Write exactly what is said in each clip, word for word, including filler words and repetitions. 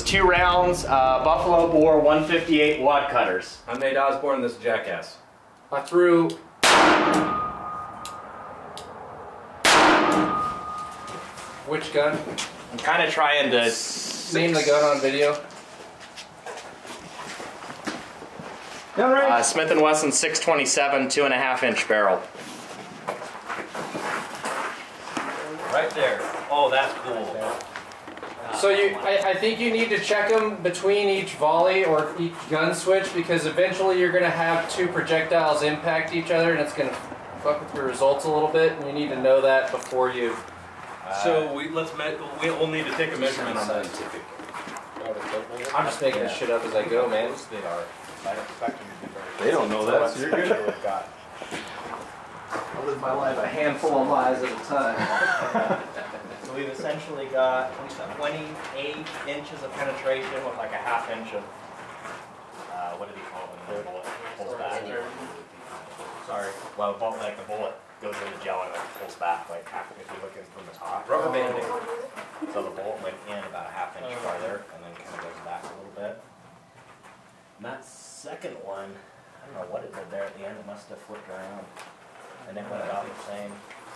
two rounds, uh, Buffalo Bore one fifty-eight wad cutters. I'm Nate Osborne, this is Jackass. I threw... Which gun? I'm kind of trying to... Name the gun on video. Uh, Smith and Wesson six twenty-seven, two and a half inch barrel. Right there. Oh, that's cool. So you, I, I think you need to check them between each volley or each gun switch, because eventually you're going to have two projectiles impact each other and it's going to fuck with your results a little bit, and you need to know that before you... Uh, so we let's me we'll need to take a measurement on that. I'm just making this shit up as I go, man. They are. They don't know that, so you're good. I live my life a handful of lies at a time. So we've essentially got twenty-eight inches of penetration with like a half inch of, uh, what did he call it when the bullet pulls back? Sorry, well, like the bullet goes into gel and it pulls back like half, if you look in from the top. Rubber banding. So the bullet went in about a half inch farther and then kind of goes back a little bit. And that second one, I don't know what it did there at the end, it must have flipped around. And it went about the same.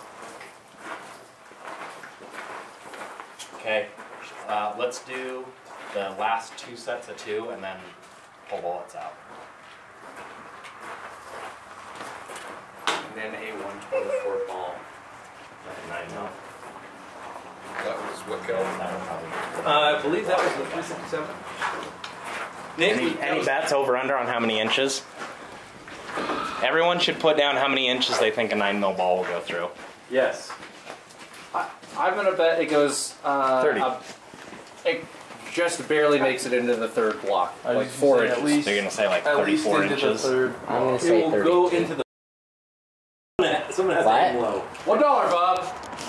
Okay, uh, let's do the last two sets of two and then pull bullets out. And then a one twenty-four ball. Nine mil. That was what killed him. Uh, I believe that was the three sixty-seven. Any, any bets over under on how many inches? Everyone should put down how many inches they think a nine mil ball will go through. Yes. I, I'm gonna bet it goes uh, thirty. Uh, it just barely makes it into the third block, like four inches. At least, So you're gonna say like at least thirty-four into inches. the third. I'm gonna It say will thirty. go into the. Someone has What? to aim low. One dollar, Bob.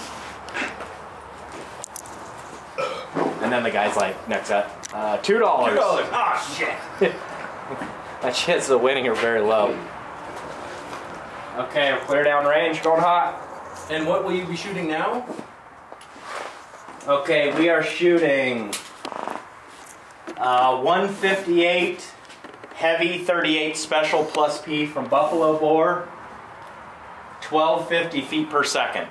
And then the guy's like, next set, uh, two dollars. Two dollars. Ah, shit. That shit's the winning are very low. Okay, we're clear down range, going hot. And what will you be shooting now? Okay, we are shooting uh, one fifty-eight heavy thirty-eight special plus P from Buffalo Bore, twelve fifty feet per second.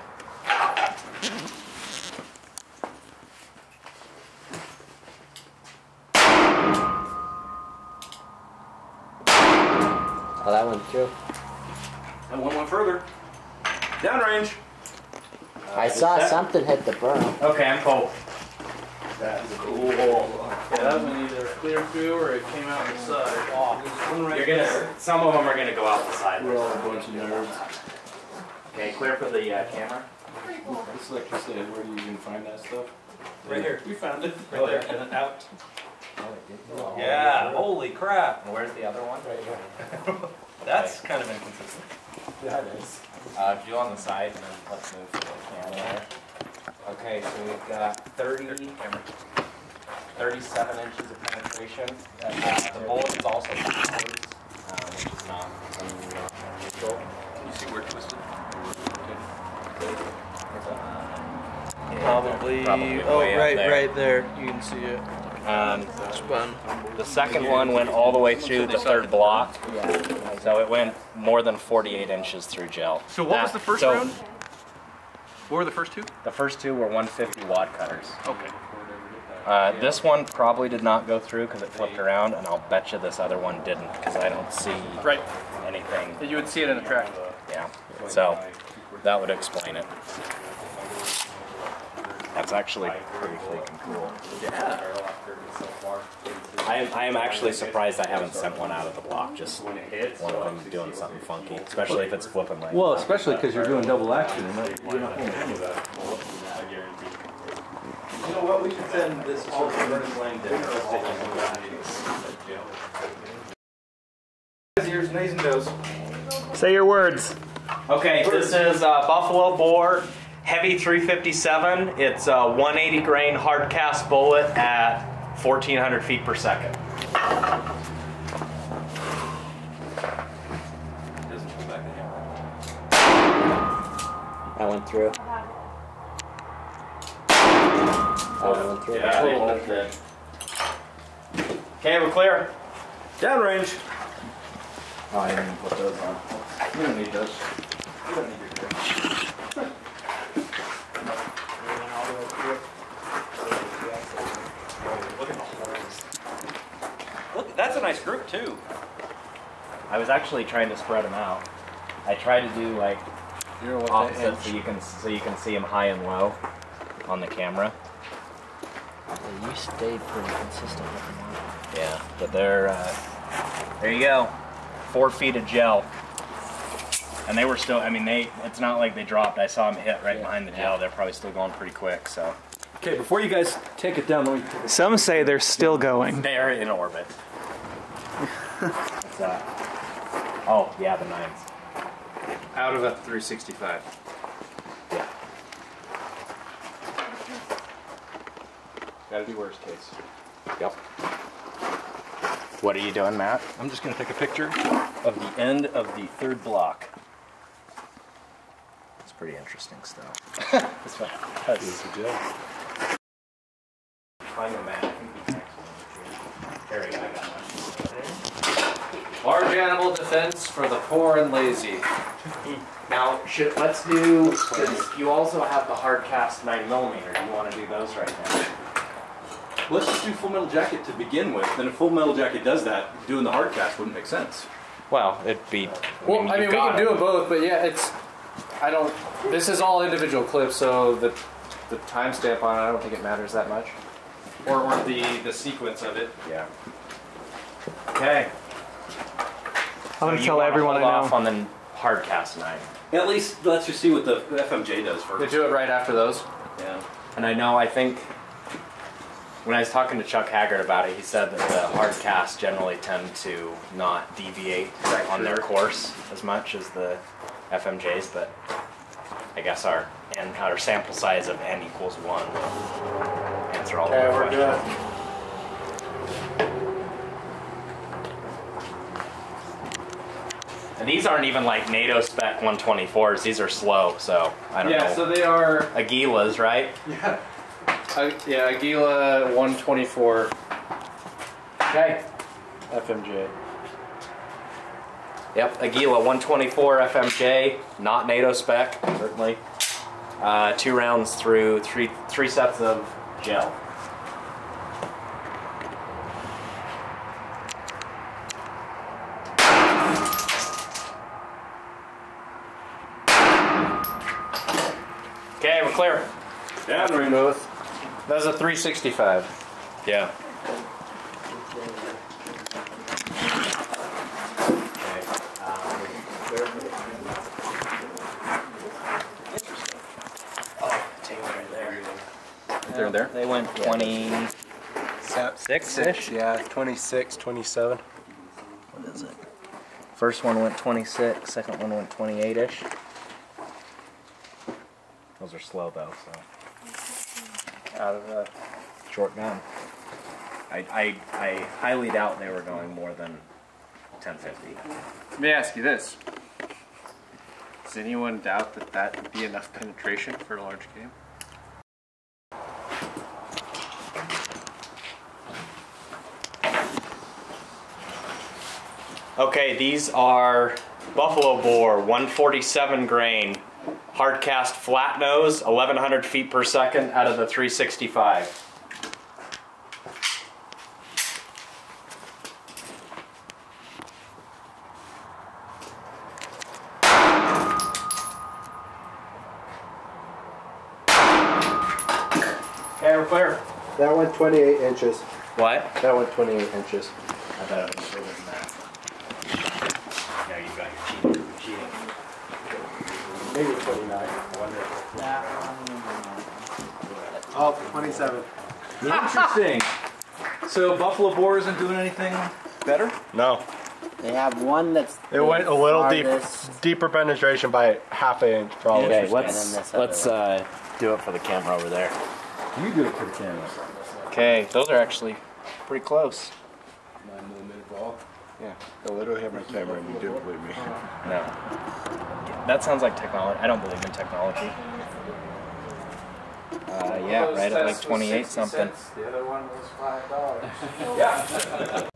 Oh, that went through. And one went further. Downrange. I saw something hit the berm. Okay, I'm cold. That's cool. Yeah, that one either clear through or it came out the side. One You're gonna. Some of them are gonna go out the side. We're all a bunch of nerds. Okay, clear for the uh, camera. It's like you said, where do you even find that stuff? Right here. We found it. Right Oh, there. yeah. And then out. Oh, it did go all Yeah. the way Holy crap. through. Where's the other one? Right here. That's kind of inconsistent. Yeah, it is. Uh, do on the side and then let's move to the camera there. Okay, so we've got thirty, thirty-seven inches of penetration. Uh, the bullet is also backwards, um, which is not unusual. Can you see where it twisted? Probably, Probably oh, way up right, there. right there. You can see it. Um, Spun. the second one went all the way through the third block, so it went more than forty-eight inches through gel. So what was That- the first so round? What were the first two? The first two were one fifty wad cutters. Okay. Uh, this one probably did not go through because it flipped around, and I'll bet you this other one didn't because I don't see Right. anything. You would see it in the track. Yeah, so that would explain it. That's actually pretty freaking cool. Yeah. I am, I am actually surprised I haven't sent one out of the block, just one of them doing something funky, especially if it's flipping like Well, especially because you're doing double action. And that, you're not You know what? We should send this all to Ernest Langdon. Here's Nays and Does. Say your words. Okay, this is uh, Buffalo Bore Heavy three fifty-seven. It's a one eighty grain hard cast bullet at fourteen hundred feet per second. That went through. That went through. Yeah, they both did. Okay, we're clear. Downrange. Oh, I didn't even put those on. We don't need those. We don't need your gear. Look at the holes. Look, that's a nice group too. I was actually trying to spread them out. I tried to do like You're what opposite so you can so you can see them high and low on the camera. Yeah, you stayed pretty consistent with them. Huh? Yeah, but they're uh, there you go, four feet of gel, and they were still. I mean, they. It's not like they dropped. I saw them hit right behind the gel. They're probably still going pretty quick. So. Okay, before you guys take it down, let me. Some say they're still going. They're in orbit. What's that? Oh, yeah, the nines. Out of a three sixty-five. Yeah. Gotta be worst case. Yep. What are you doing, Matt? I'm just gonna take a picture of the end of the third block. It's pretty interesting stuff. That's fine. That's the gel. Find the Matt. I think he's next one. Harry, I got one. Large animal defense for the poor and lazy. Now, should, let's do, because you also have the hard cast nine millimeter. Do you want to do those right now? Let's just do Full Metal Jacket to begin with. Then if Full Metal Jacket does that, doing the hard cast wouldn't make sense. Well, it'd be. Well, I mean, you we got can do it. it both, but yeah, it's, I don't, this is all individual clips, so the, the timestamp on it, I don't think it matters that much. Or, or the, the sequence of it. Yeah. Okay. I'm gonna You tell wanna everyone I hold know. off on the hard cast nine. At least let's just see what the F M J does They first. do it right after those. Yeah. And I know, I think, when I was talking to Chuck Haggard about it, he said that the hard casts generally tend to not deviate on their course as much as the F M Js, but I guess our and our sample size of n equals one will answer all of Okay, the we're questions. good. And these aren't even like NATO spec one twenty-fours, these are slow, so I don't Yeah, know. so they are, Aguilas, right? yeah, uh, yeah, Aguila one twenty-four Okay. F M J. Yep, Aguila one twenty-four F M J, not NATO spec, certainly. Uh, two rounds through three three sets of gel. Okay, we're clear. Downrange. Both. That's a three sixty-five. Yeah. They're there. They went twenty-six-ish? Yeah, twenty-six, twenty-seven. What is it? First one went twenty-six, second one went twenty-eight-ish. Those are slow though, so. Out of a short gun. I, I, I highly doubt they were going more than ten fifty. Let me ask you this. Does anyone doubt that that would be enough penetration for a large game? Okay, these are Buffalo Bore one forty-seven grain, hard cast flat nose, eleven hundred feet per second out of the three sixty-five. Okay, we're clear. That went twenty-eight inches. What? That went twenty-eight inches. I thought it was further than that. Yeah, you got your cheating. cheating. Maybe twenty-nine. I wonder if Oh, twenty-seven. Interesting. So Buffalo Bore isn't doing anything better? No. They have one that's. It went a little deep, farthest. deeper penetration by half an inch, probably. Okay, let's let's uh, do it for the camera over there. You do it for the camera. Okay, those are actually pretty close. Nine millimeter ball. Yeah, I literally have my camera, and you didn't believe me. No. That sounds like technology. I don't believe in technology. One of yeah, those right at like tests was twenty-eight sixty something. cents, the other one was five dollars. Yeah.